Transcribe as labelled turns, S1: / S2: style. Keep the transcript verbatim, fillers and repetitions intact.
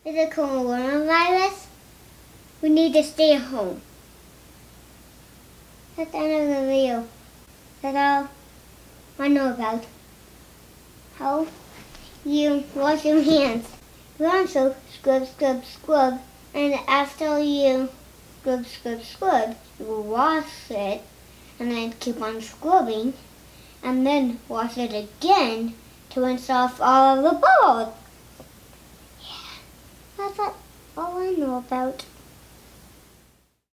S1: Is it coronavirus? We need to stay at home. That's the end of the video. That's all I know about how you wash your hands. You also scrub, scrub, scrub, and after you scrub, scrub, scrub, you wash it, and then keep on scrubbing, and then wash it again to rinse off all of the bubbles. Yeah, that's all I know about.